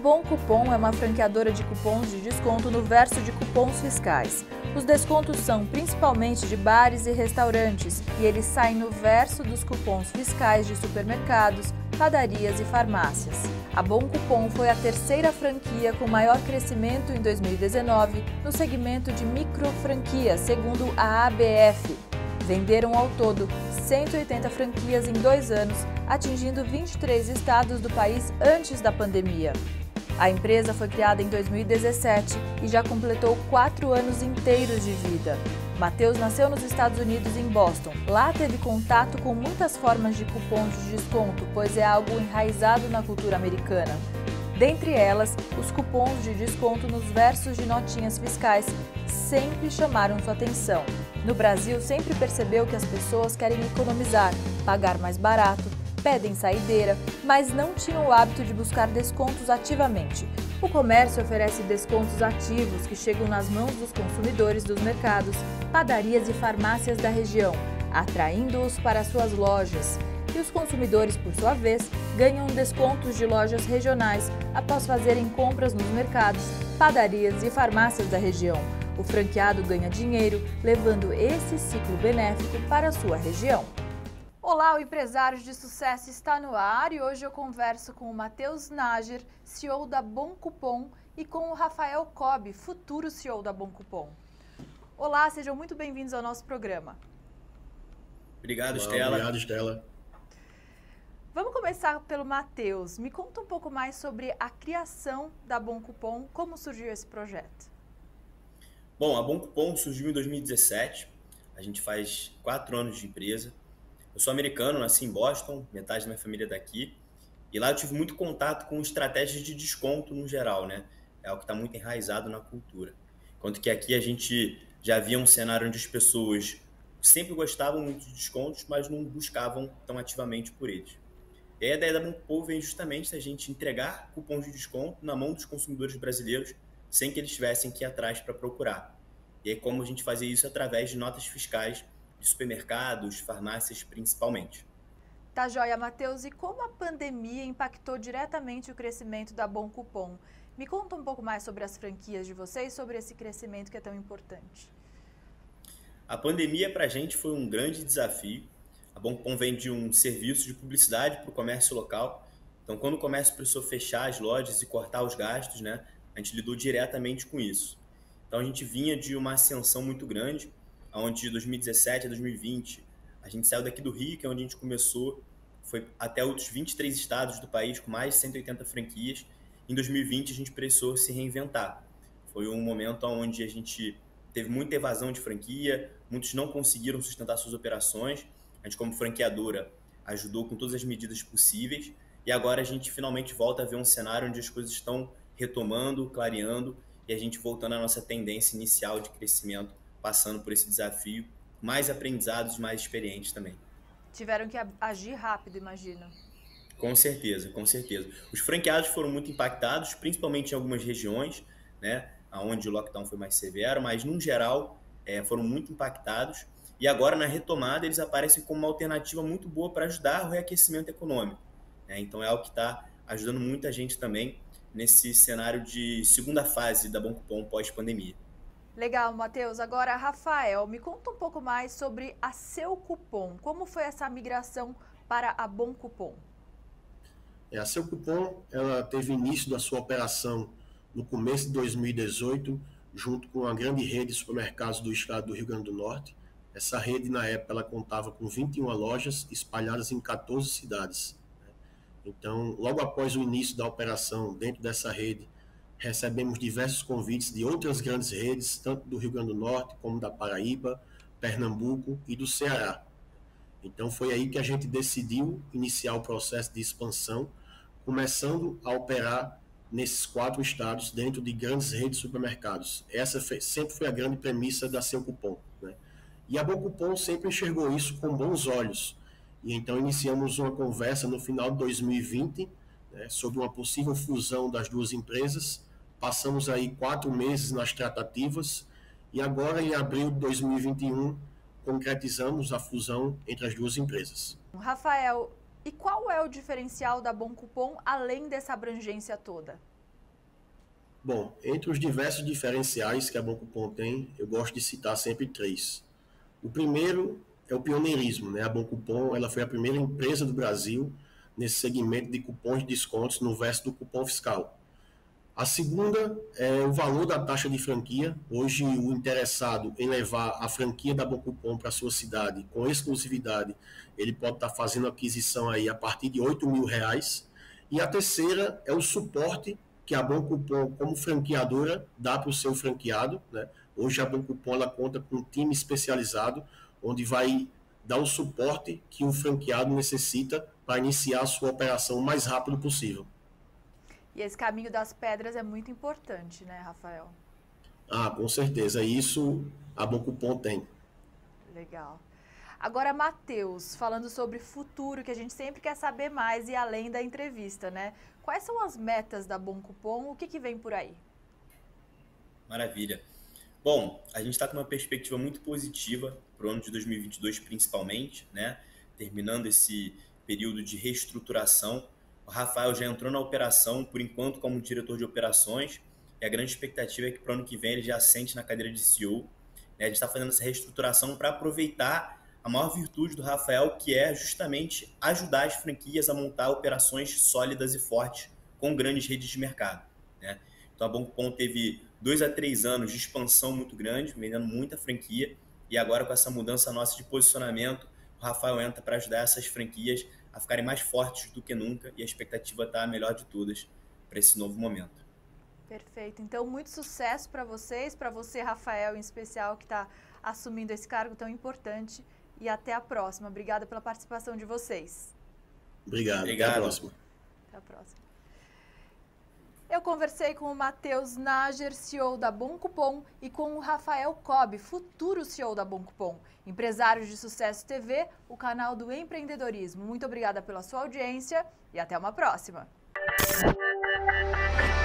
Bom Cupom é uma franqueadora de cupons de desconto no verso de cupons fiscais. Os descontos são principalmente de bares e restaurantes e eles saem no verso dos cupons fiscais de supermercados, padarias e farmácias. A Bom Cupom foi a terceira franquia com maior crescimento em 2019 no segmento de microfranquia, segundo a ABF. Venderam ao todo 180 franquias em 2 anos, atingindo 23 estados do país antes da pandemia. A empresa foi criada em 2017 e já completou 4 anos inteiros de vida. Matheus nasceu nos Estados Unidos, em Boston. Lá teve contato com muitas formas de cupons de desconto, pois é algo enraizado na cultura americana. Dentre elas, os cupons de desconto nos versos de notinhas fiscais sempre chamaram sua atenção. No Brasil, sempre percebeu que as pessoas querem economizar, pagar mais barato, pedem saideira, mas não tinham o hábito de buscar descontos ativamente. O comércio oferece descontos ativos que chegam nas mãos dos consumidores dos mercados, padarias e farmácias da região, atraindo-os para suas lojas. E os consumidores, por sua vez, ganham descontos de lojas regionais após fazerem compras nos mercados, padarias e farmácias da região. O franqueado ganha dinheiro, levando esse ciclo benéfico para a sua região. Olá, o Empresários de Sucesso está no ar e hoje eu converso com o Matheus Nager, CEO da Bom Cupom, e com o Rafael Cobb, futuro CEO da Bom Cupom. Olá, sejam muito bem-vindos ao nosso programa. Obrigado, Estela. Obrigado, Estela. Vamos começar pelo Matheus. Me conta um pouco mais sobre a criação da Bom Cupom, como surgiu esse projeto? Bom, a Bom Cupom surgiu em 2017, a gente faz 4 anos de empresa. Eu sou americano, nasci em Boston, metade da minha família é daqui, e lá eu tive muito contato com estratégias de desconto no geral, né? É algo que está muito enraizado na cultura. Enquanto que aqui a gente já via um cenário onde as pessoas sempre gostavam muito de descontos, mas não buscavam tão ativamente por eles. E aí a ideia da Bom Cupom vem justamente a gente entregar cupons de desconto na mão dos consumidores brasileiros sem que eles tivessem que ir atrás para procurar. E aí como a gente fazia isso através de notas fiscais de supermercados, farmácias principalmente. Tá joia, Matheus. E como a pandemia impactou diretamente o crescimento da Bom Cupom? Me conta um pouco mais sobre as franquias de vocês, sobre esse crescimento que é tão importante. A pandemia para a gente foi um grande desafio. A Bom Cupom vende um serviço de publicidade para o comércio local. Então, quando o comércio precisou fechar as lojas e cortar os gastos, né, a gente lidou diretamente com isso. Então, a gente vinha de uma ascensão muito grande, onde de 2017 a 2020, a gente saiu daqui do Rio, que é onde a gente começou, foi até outros 23 estados do país, com mais de 180 franquias. Em 2020, a gente precisou se reinventar. Foi um momento onde a gente teve muita evasão de franquia, muitos não conseguiram sustentar suas operações. A gente, como franqueadora, ajudou com todas as medidas possíveis. E agora a gente finalmente volta a ver um cenário onde as coisas estão retomando, clareando, e a gente voltando à nossa tendência inicial de crescimento, passando por esse desafio, mais aprendizados, mais experientes também. Tiveram que agir rápido, imagino. Com certeza, com certeza. Os franqueados foram muito impactados, principalmente em algumas regiões, né, onde o lockdown foi mais severo, mas, no geral, foram muito impactados. E agora, na retomada, eles aparecem como uma alternativa muito boa para ajudar o reaquecimento econômico. Então, é algo que está ajudando muita gente também nesse cenário de segunda fase da Bom Cupom pós-pandemia. Legal, Matheus. Agora, Rafael, me conta um pouco mais sobre a Seu Cupom. Como foi essa migração para a Bom Cupom? A Seu Cupom, ela teve início da sua operação no começo de 2018, junto com uma grande rede de supermercados do estado do Rio Grande do Norte. Essa rede, na época, ela contava com 21 lojas espalhadas em 14 cidades. Então, logo após o início da operação dentro dessa rede, recebemos diversos convites de outras grandes redes, tanto do Rio Grande do Norte, como da Paraíba, Pernambuco e do Ceará. Então, foi aí que a gente decidiu iniciar o processo de expansão, começando a operar nesses 4 estados, dentro de grandes redes de supermercados. Essa sempre foi a grande premissa da Seu Cupom, né? E a Bom Cupom sempre enxergou isso com bons olhos. E então iniciamos uma conversa no final de 2020, né, sobre uma possível fusão das duas empresas. Passamos aí 4 meses nas tratativas e agora, em abril de 2021, concretizamos a fusão entre as duas empresas. Rafael, e qual é o diferencial da Bom Cupom além dessa abrangência toda? Bom, entre os diversos diferenciais que a Bom Cupom tem, eu gosto de citar sempre 3. O primeiro é o pioneirismo, né? A Bom Cupom, ela foi a primeira empresa do Brasil nesse segmento de cupons de descontos no verso do cupom fiscal. A segunda é o valor da taxa de franquia. Hoje, o interessado em levar a franquia da Bom Cupom para a sua cidade com exclusividade, ele pode estar fazendo aquisição aí a partir de R$ 8.000. E a terceira é o suporte que a Bom Cupom, como franqueadora, dá para o seu franqueado, né? Hoje a Bom Cupom ela conta com um time especializado, onde vai dar o suporte que o franqueado necessita para iniciar a sua operação o mais rápido possível. E esse caminho das pedras é muito importante, né, Rafael? Com certeza. Isso a Bom Cupom tem. Legal. Agora, Matheus, falando sobre futuro, que a gente sempre quer saber mais e além da entrevista, né? Quais são as metas da Bom Cupom? O que vem por aí? Maravilha. Bom, a gente está com uma perspectiva muito positiva para o ano de 2022, principalmente, né? Terminando esse período de reestruturação. O Rafael já entrou na operação, por enquanto, como diretor de operações, e a grande expectativa é que para o ano que vem ele já assente na cadeira de CEO. A gente está fazendo essa reestruturação para aproveitar a maior virtude do Rafael, que é justamente ajudar as franquias a montar operações sólidas e fortes com grandes redes de mercado, né? Então a Bom Cupom teve 2 a 3 anos de expansão muito grande, vendendo muita franquia, e agora com essa mudança nossa de posicionamento, o Rafael entra para ajudar essas franquias a ficarem mais fortes do que nunca, e a expectativa está a melhor de todas para esse novo momento. Perfeito. Então, muito sucesso para vocês, para você, Rafael, em especial, que está assumindo esse cargo tão importante. E até a próxima. Obrigada pela participação de vocês. Obrigado. Até a próxima. Até a próxima. Eu conversei com o Matheus Nager, CEO da Bom Cupom, e com o Rafael Cobb, futuro CEO da Bom Cupom, empresários de Sucesso TV, o canal do empreendedorismo. Muito obrigada pela sua audiência e até uma próxima.